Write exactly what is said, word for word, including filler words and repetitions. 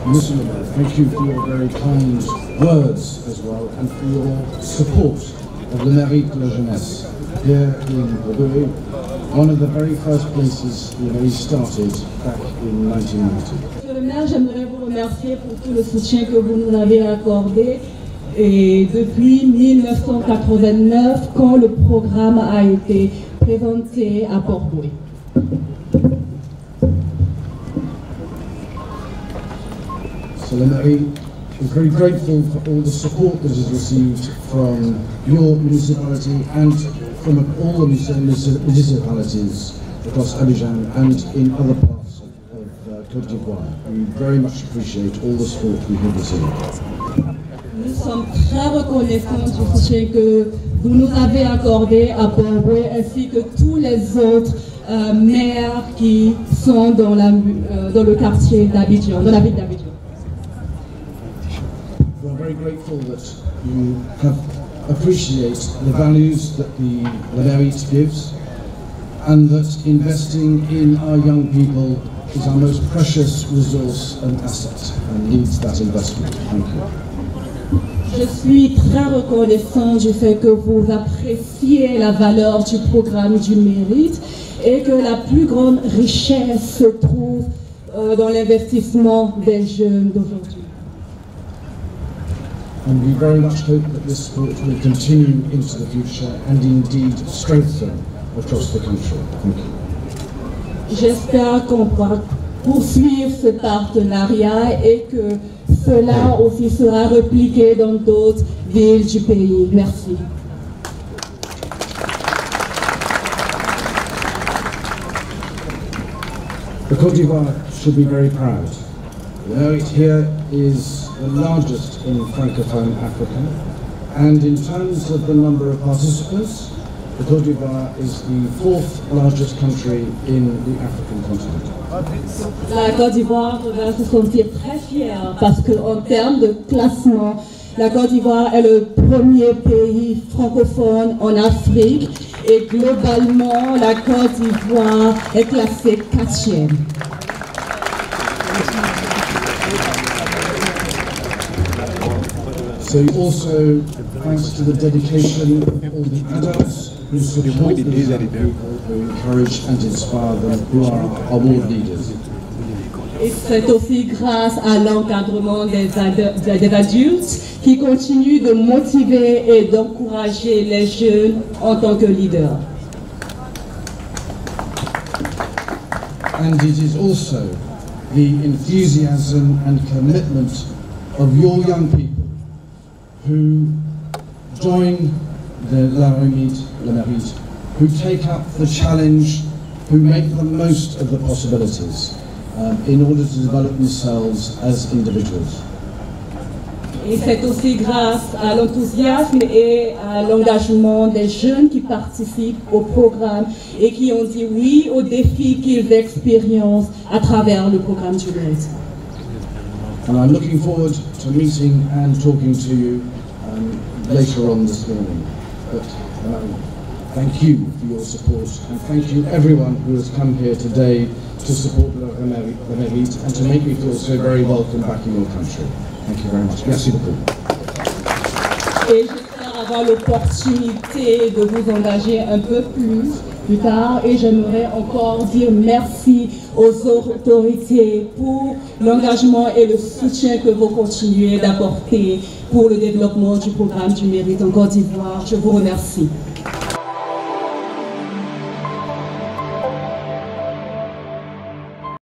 Monsieur le Maire, thank you for your very kind words as well and for your support of Le Mérite de la Jeunesse here in Bordeaux, one of the very first places you know, we started back in nineteen ninety. Monsieur le Maire, j'aimerais vous remercier pour tout le soutien que vous nous avez accordé et depuis mille neuf cent quatre-vingt-neuf quand le programme a été présenté à Port-Bouët. So Le Mérite is very grateful for all the support that it has received from your municipality and from all the municipalities across Abidjan and in other parts of, of uh, Côte d'Ivoire. We very much appreciate all the support we have received. Nous sommes très reconnaissants du soutien que vous nous avez accordé à Port-Bouët ainsi que tous les autres euh, maires qui sont dans, la, euh, dans le quartier d'Abidjan, dans la ville d'Abidjan. We are very grateful that you have appreciate the values that the Le Mérite gives and that investing in our young people is our most precious resource and asset and needs that investment. Thank you. Je suis très reconnaissant du fait que vous appréciez la valeur du programme du mérite et que la plus grande richesse se trouve euh, dans l'investissement des jeunes d'aujourd'hui. And we very much hope that this support will continue into the future and indeed strengthen across the country. Thank you. J'espère qu'on pourra poursuivre ce partenariat et que cela aussi sera répliqué dans d'autres villes du pays. Merci. The Côte d'Ivoire should be very proud. The Mérite here is the largest in Francophone Africa, and in terms of the number of participants, the Côte d'Ivoire is the fourth largest country in the African continent. La Côte d'Ivoire va se sentir très fière parce qu'en termes de classement, la Côte d'Ivoire est le premier pays francophone en Afrique et globalement, la Côte d'Ivoire est classée quatrième. So also, thanks to the dedication of all the adults who support these young people, who encourage and inspire them, who are our world leaders. Et c'est aussi grâce à l'encadrement des, ad des adultes qui continuent de motiver et d'encourager les jeunes en tant que leaders. And it is also the enthusiasm and commitment of your young people who join the Le Mérite, Le Mérite, who take up the challenge, who make the most of the possibilities um, in order to develop themselves as individuals. Et c'est aussi grâce à l'enthousiasme et à l'engagement des jeunes qui participent au programme et qui ont dit oui aux défis qu'ils expérimentent à travers le programme du mérite. And I'm looking forward to meeting and talking to you um, later on this morning. But um, thank you for your support and thank you everyone who has come here today to support Le Mérite and to make me feel so very welcome back in your country. Thank you very much. Merci beaucoup. Et j'espère avoir l'opportunité de vous engager un peu plus plus tard et j'aimerais encore dire merci aux autorités pour l'engagement et le soutien que vous continuez d'apporter pour le développement du programme du mérite en Côte d'Ivoire. Je vous remercie.